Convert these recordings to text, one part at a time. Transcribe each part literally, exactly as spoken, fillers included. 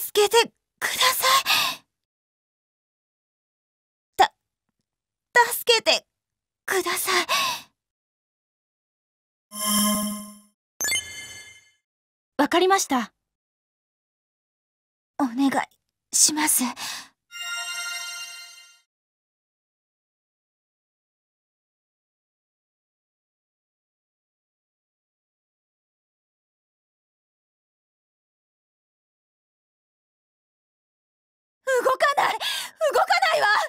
助けてください。た、助けてください。 わかりました。 お願いします。動かない、動かないわ。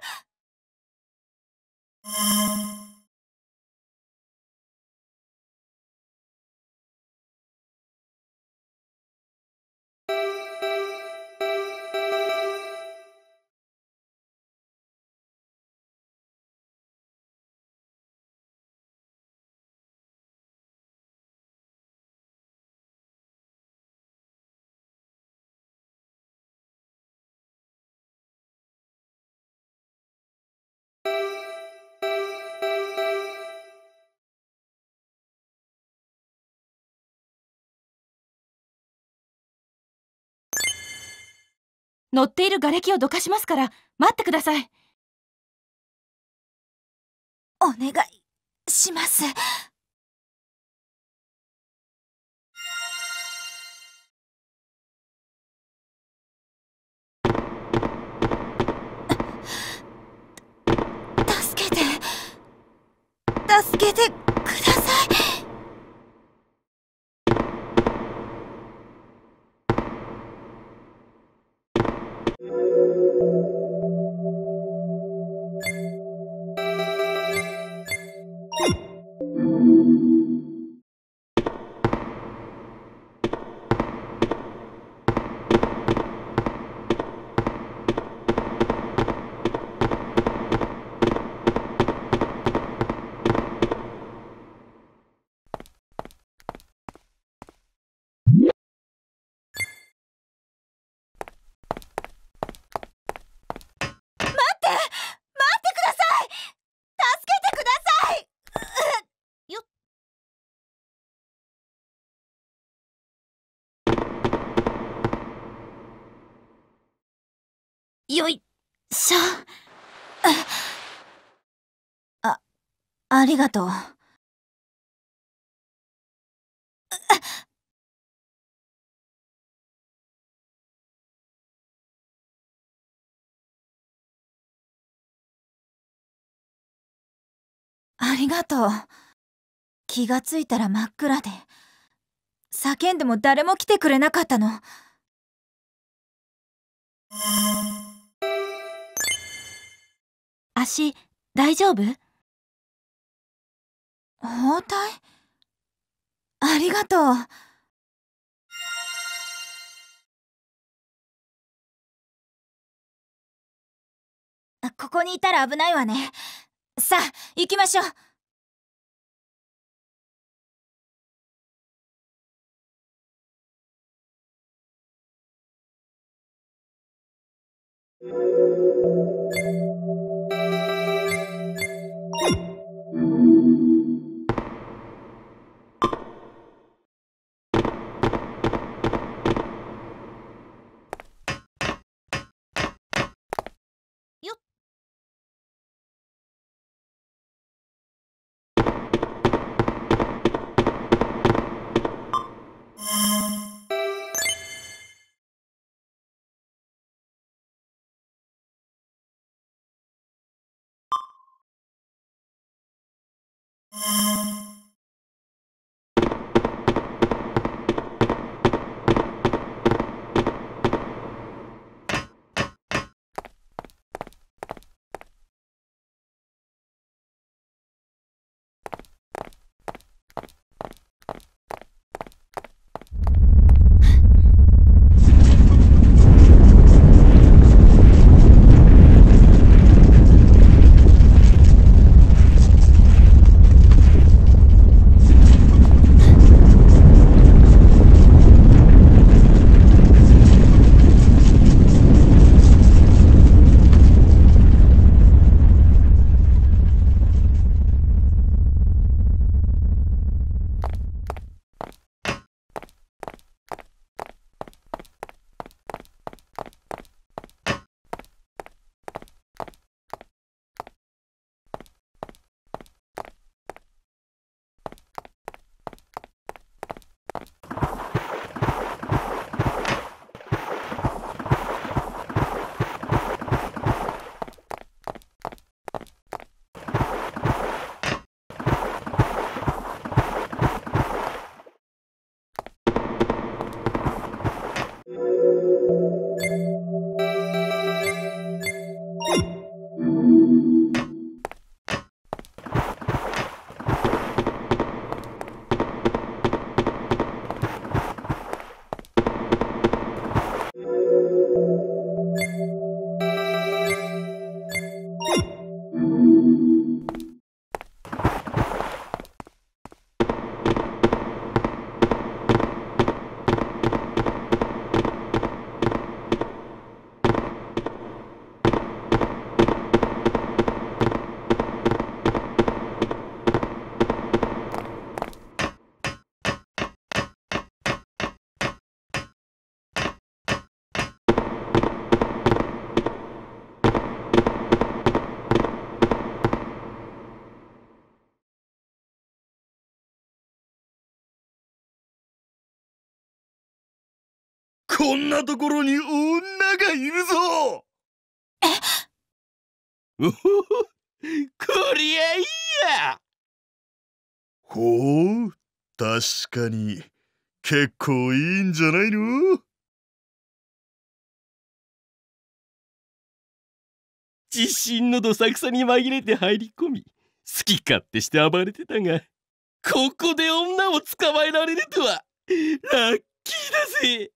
乗っている瓦礫をどかしますから待ってください。 お願いします。助けて、助けてください。 よいしょ。 あ、ありがとう。ありがとう。気がついたら真っ暗で、叫んでも誰も来てくれなかったの。 足大丈夫？ 包帯？ありがとう。ここにいたら危ないわね。さあ、行きましょう。 よっ。 こんなところに女がいるぞ。おほほ、こりゃいいや。ほう、確かに結構いいんじゃないの。自信のどさくさに紛れて入り込み、好き勝手して暴れてたが、ここで女を捕まえられるとはラッキーだぜ。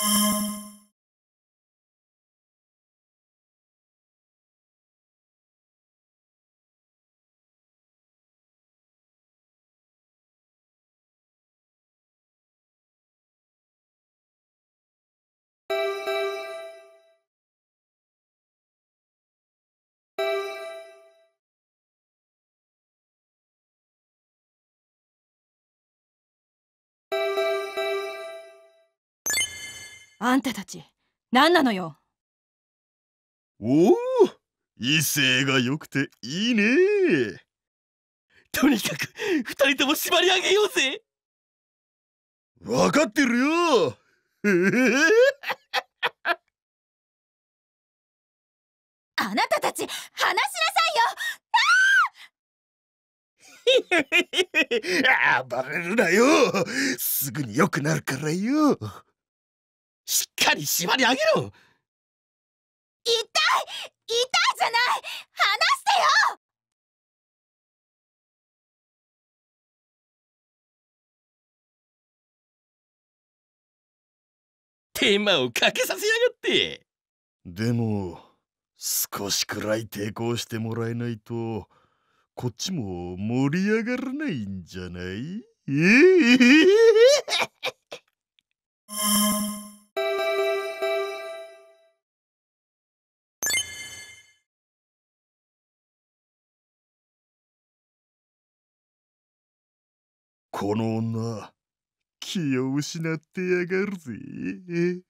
あんたたち、何なのよ。 おお、威勢が良くていいね。とにかく二人とも縛り上げようぜ。わかってるよ。 あなたたち、話しなさいよ。暴れるなよ。すぐに良くなるからよ。しっかり縛り上げろ。 いよ。痛い痛いじゃない、話してよ。 手間をかけさせやがって。でも少しくらい抵抗してもらえないとこっちも盛り上がらないんじゃない？えーこの女、気を失ってやがるぜ。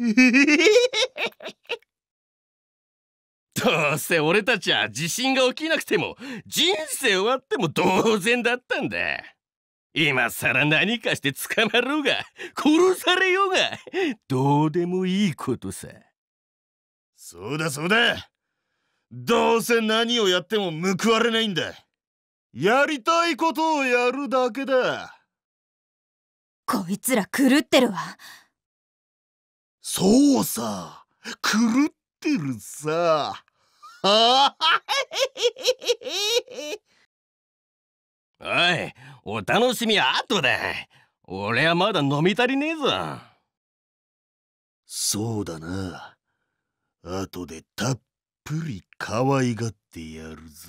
どうせ俺たちは地震が起きなくても人生終わっても同然だったんだ。今さら何かして捕まろうが殺されようがどうでもいいことさ。そうだそうだ。どうせ何をやっても報われないんだ。やりたいことをやるだけだ。 こいつら狂ってるわ。 そうさ、狂ってるさ。おい、お楽しみは後だ。俺はまだ飲み足りねえぞ。そうだな。後でたっぷり可愛がってやるぞ。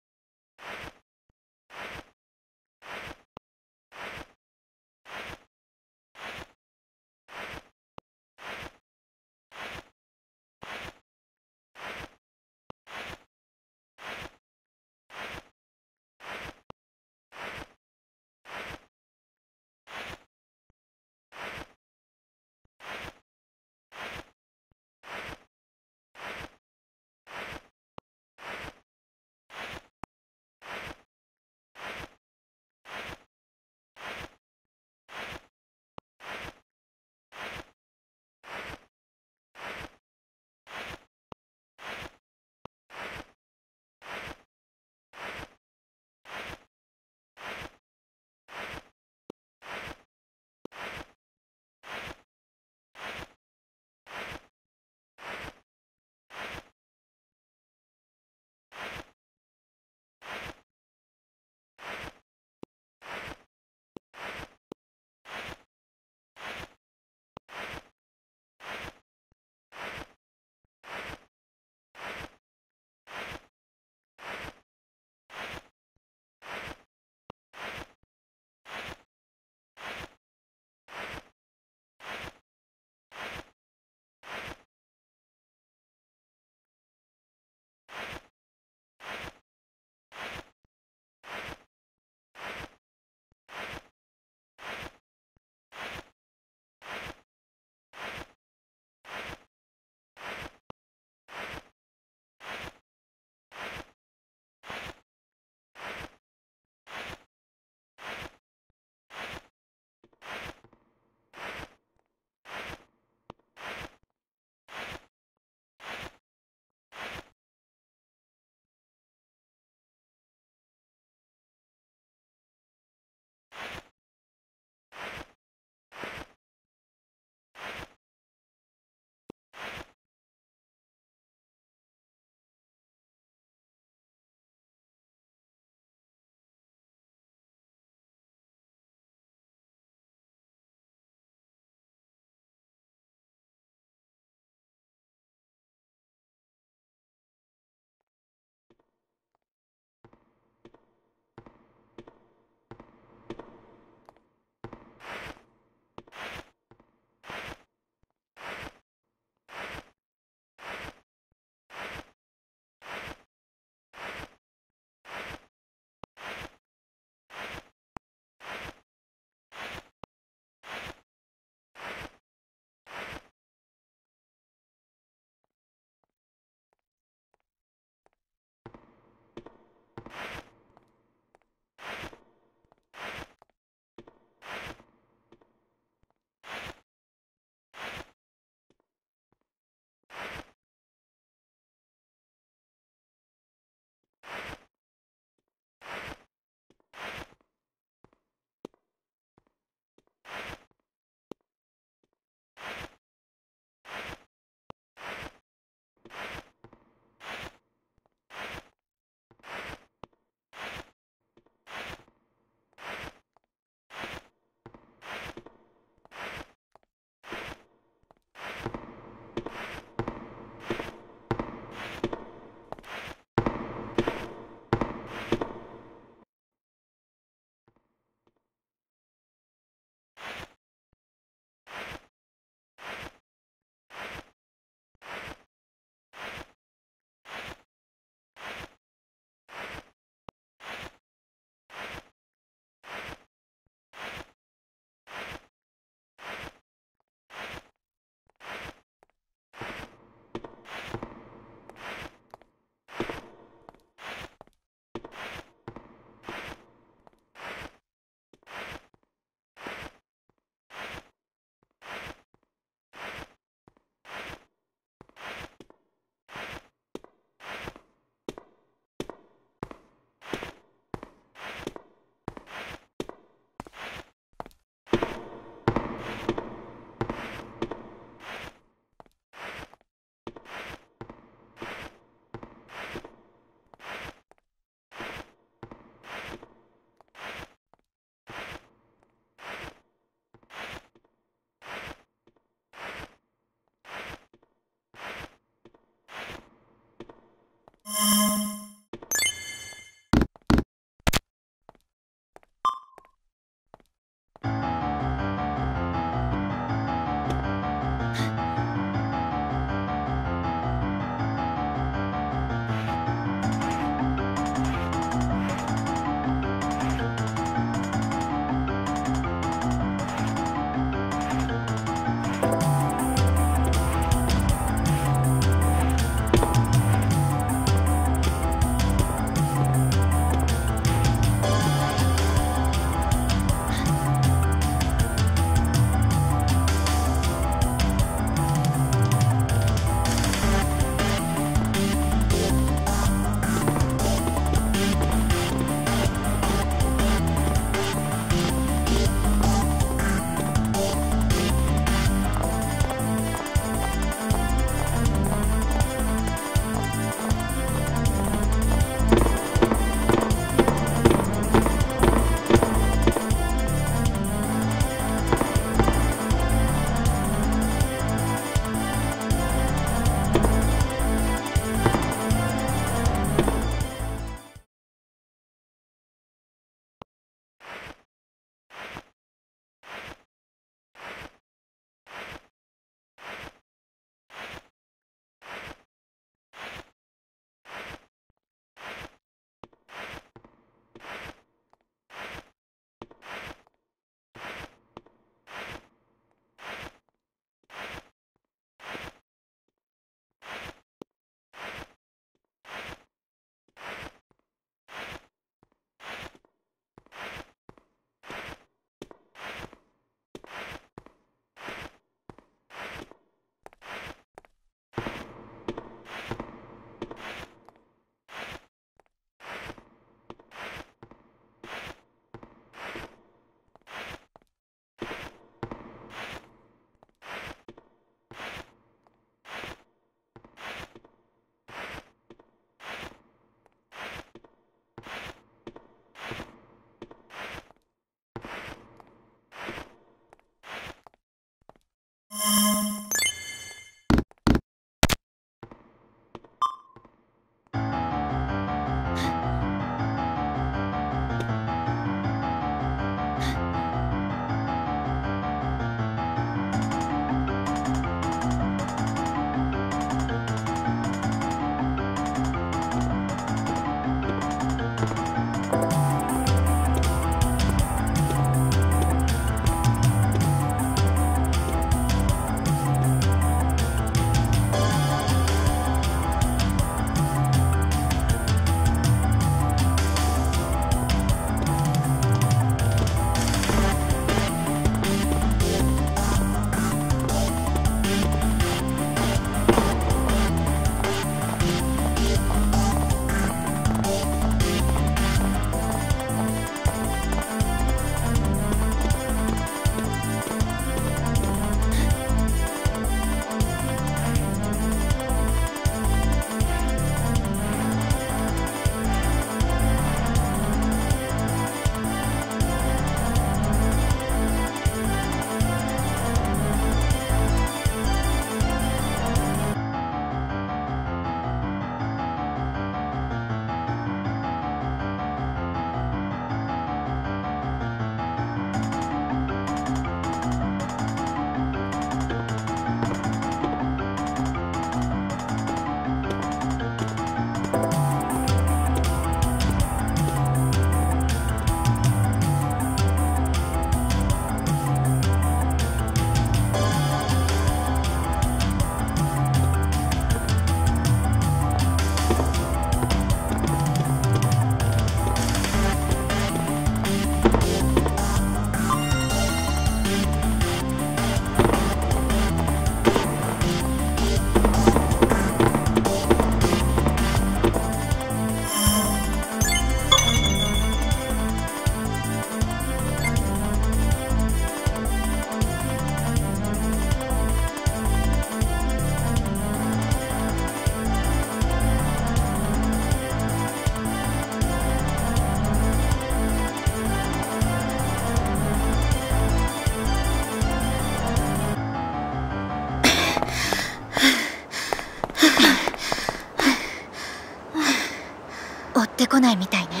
来ないみたいね。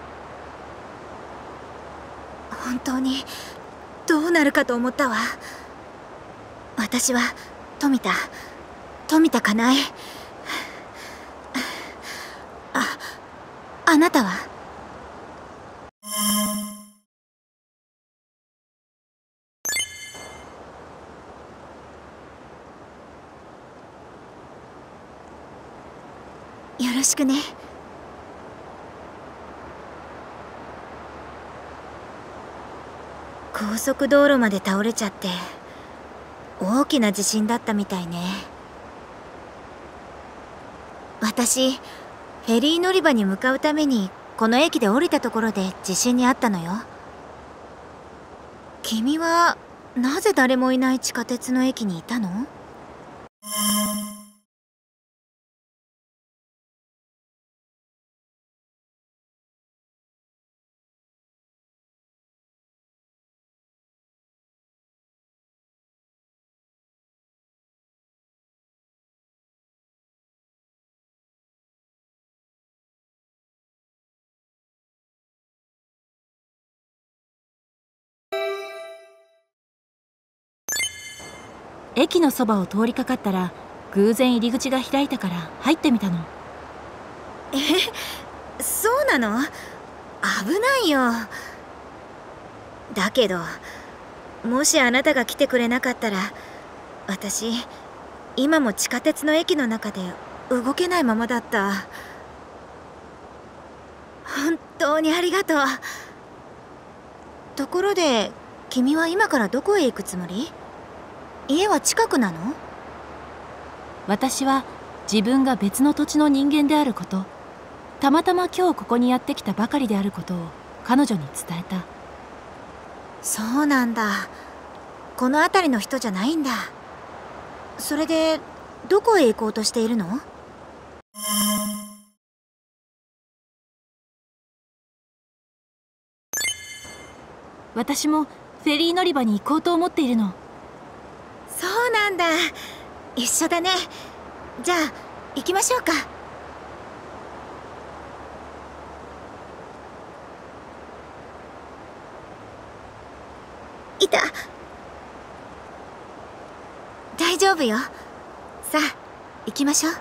本当にどうなるかと思ったわ。私は富田富田かなえ。あ、あなたは？よろしくね。高速道路まで倒れちゃって大きな地震だったみたいね。私フェリー乗り場に向かうためにこの駅で降りたところで地震にあったのよ。君はなぜ誰もいない地下鉄の駅にいたの？ 駅のそばを通りかかったら偶然入り口が開いたから入ってみたの。 え、そうなの？危ないよ。だけどもしあなたが来てくれなかったら私今も地下鉄の駅の中で動けないままだった。本当にありがとう。ところで君は今からどこへ行くつもり？家は近くなの？ 私は自分が別の土地の人間であること、たまたま今日ここにやってきたばかりであることを彼女に伝えた。 そうなんだ。この辺りの人じゃないんだ。それでどこへ行こうとしているの？ 私もフェリー乗り場に行こうと思っているの。 そうなんだ。一緒だね。じゃあ行きましょうか。いた。大丈夫よ。さあ行きましょう。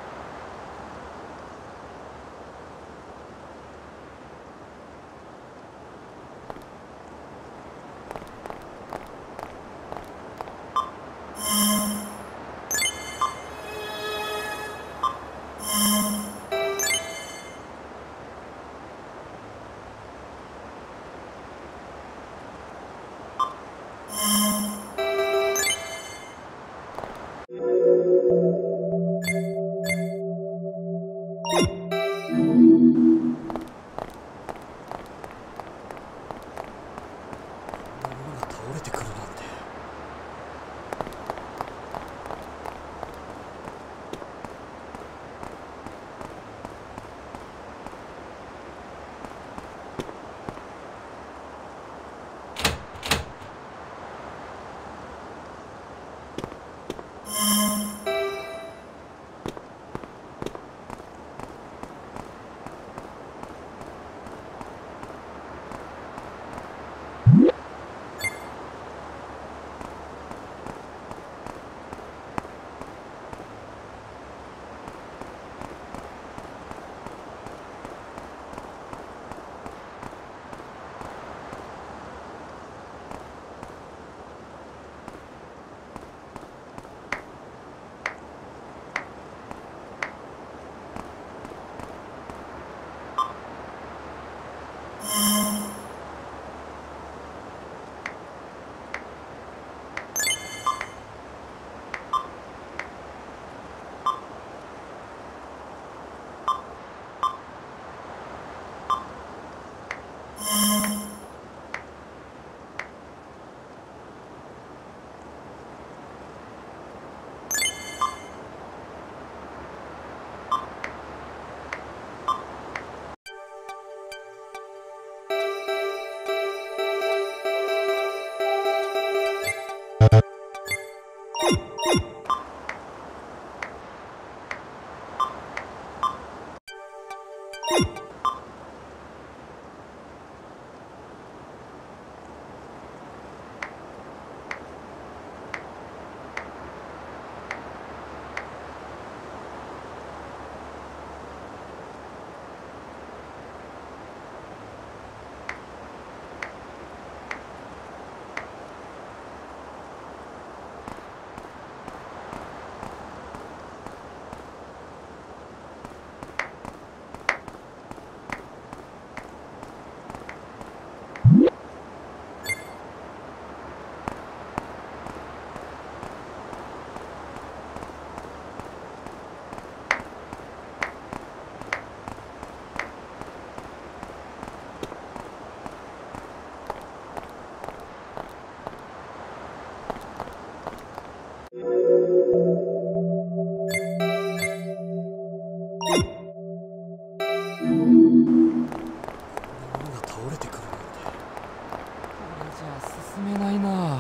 進めないな。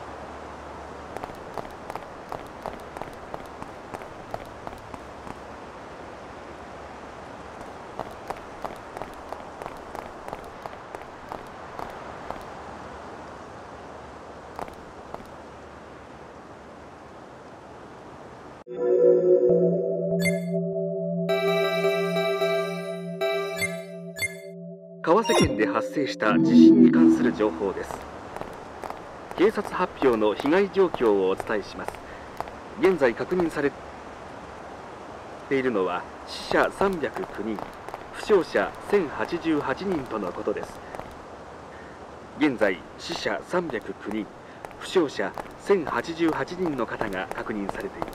川瀬県で発生した地震に関する情報です。警察発表の被害状況をお伝えします。現在確認されているのは死者さんびゃくきゅうにん、負傷者せんはちじゅうはちにんとのことです。現在死者さんびゃくきゅうにん、負傷者せんはちじゅうはちにんの方が確認されています。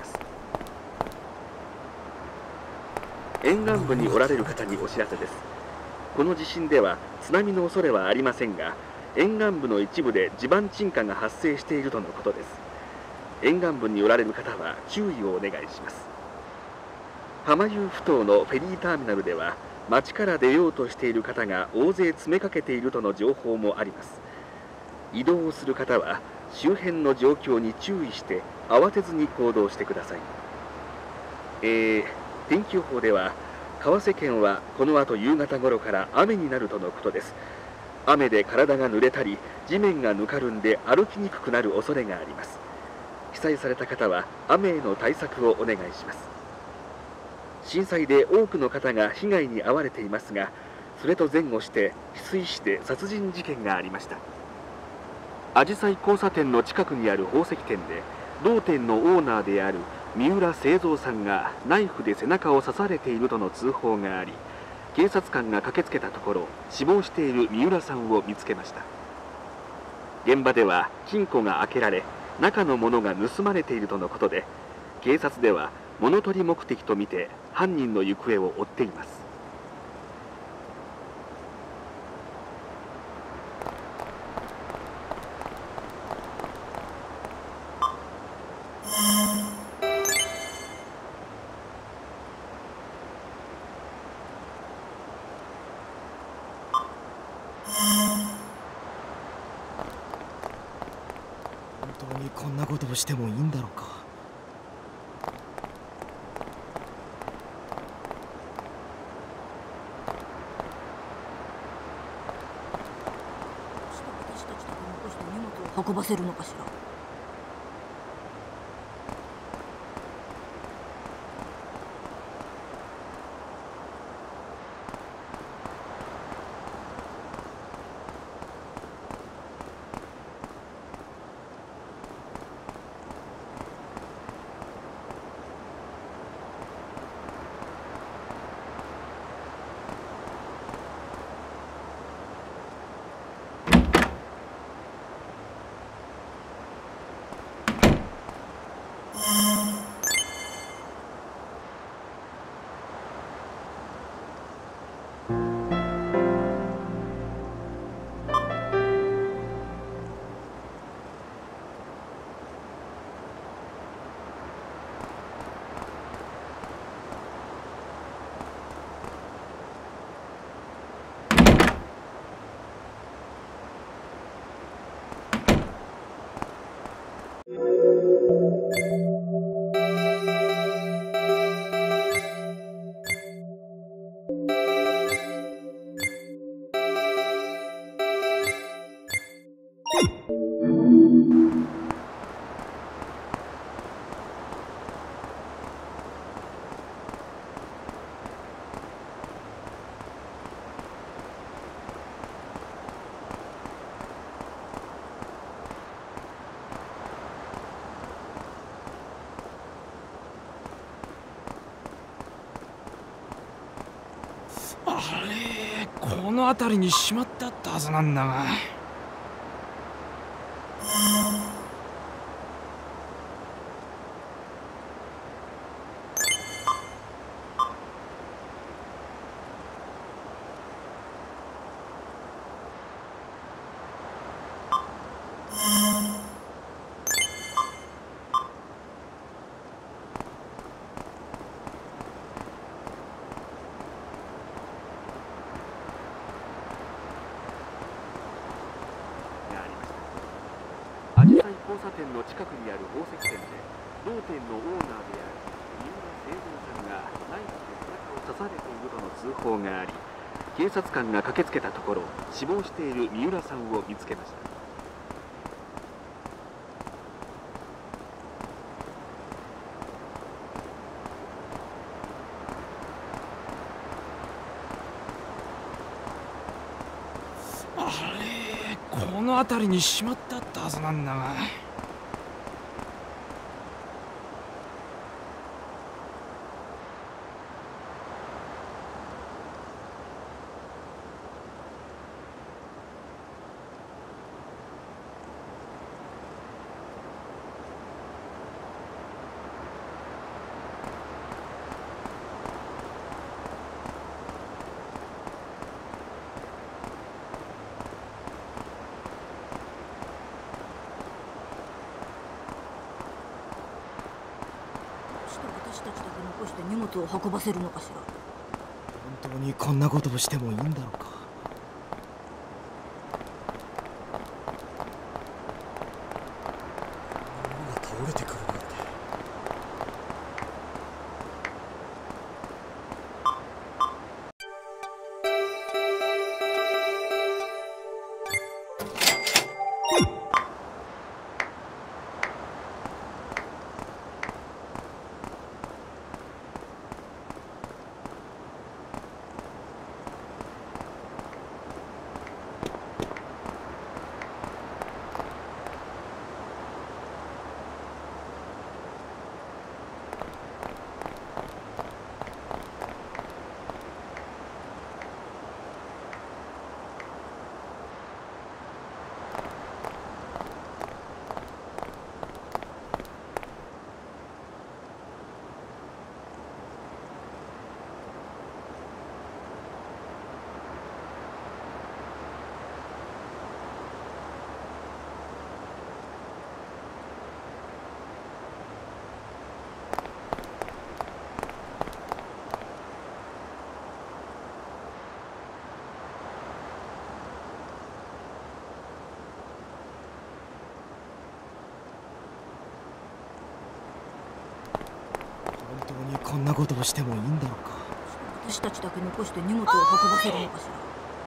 沿岸部におられる方にお知らせです。この地震では津波の恐れはありませんが、沿岸部の一部で地盤沈下が発生しているとのことです。沿岸部におられる方は注意をお願いします。浜遊ふ頭のフェリーターミナルでは町から出ようとしている方が大勢詰めかけているとの情報もあります。移動をする方は周辺の状況に注意して慌てずに行動してください。えー、天気予報では川瀬県はこの後夕方頃から雨になるとのことです。雨で体が濡れたり地面がぬかるんで歩きにくくなる恐れがあります。被災された方は雨への対策をお願いします。震災で多くの方が被害に遭われていますが、それと前後して翡翠市で殺人事件がありました。あじさい交差点の近くにある宝石店で同店のオーナーである三浦清三さんがナイフで背中を刺されているとの通報があり、警察官が駆けつけたところ死亡している三浦さんを見つけました。現場では金庫が開けられ中のものが盗まれているとのことで、警察では物取り目的とみて犯人の行方を追っています。 本当にこんなことをしてもいいんだろうか。 運ばせるのかしら。 あれ、この辺りにしまってあったはずなんだが。 交差点の近くにある宝石店で同店のオーナーである三浦清三さんがナイフで背中を刺されているとの通報があり、警察官が駆けつけたところ死亡している三浦さんを見つけました。 あれ、この辺りにしまってあったはずなんだが。 私たちだけ残して荷物を運ばせるのかしら。 本当にこんなことをしてもいいんだろうか。物が倒れてくるなんて。本当にこんなことをしてもいいんだろうか。 私たちだけ残して荷物を運ばせるのかしら。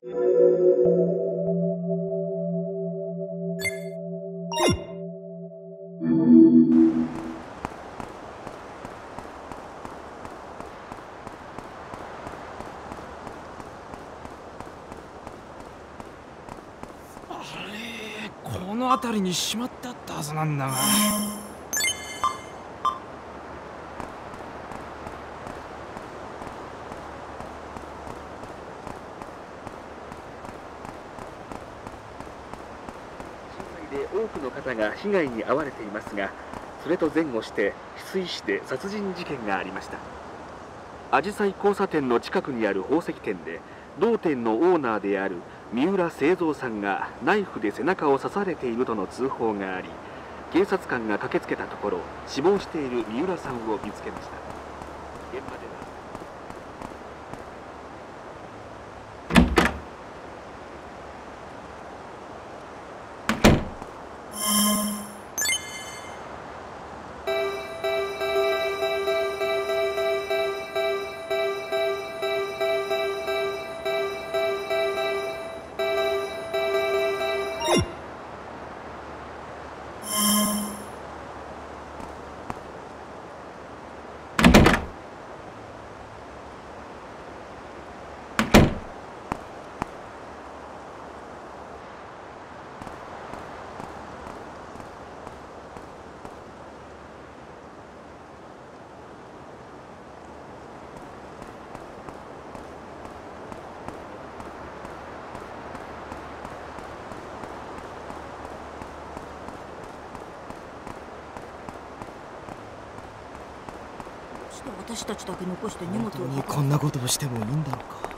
あれ、この辺りにしまってあったはずなんだが。 で多くの方が被害に遭われていますが、それと前後して翡翠市で殺人事件がありました。あじさい交差点の近くにある宝石店で同店のオーナーである三浦清三さんがナイフで背中を刺されているとの通報があり、警察官が駆けつけたところ死亡している三浦さんを見つけました。現場では私たちだけ残して荷物を本当にこんなことをしてもいいんだろうか。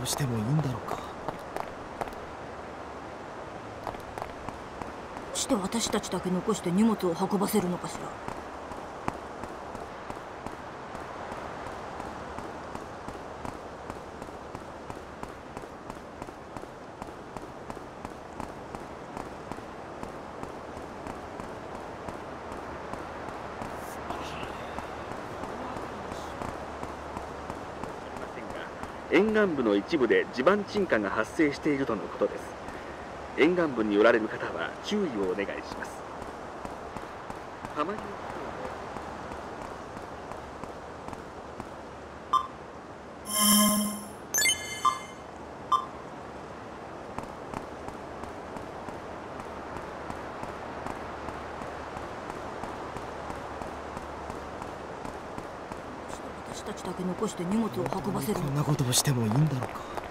をしてもいいんだろうか。 して私たちだけ残して荷物を運ばせるのかしら。 沿岸部の一部で地盤沈下が発生しているとのことです。沿岸部におられる方は注意をお願いします。浜に私たちだけ残して荷物を運ばせるのか。 こんなことをしてもいいんだろうか。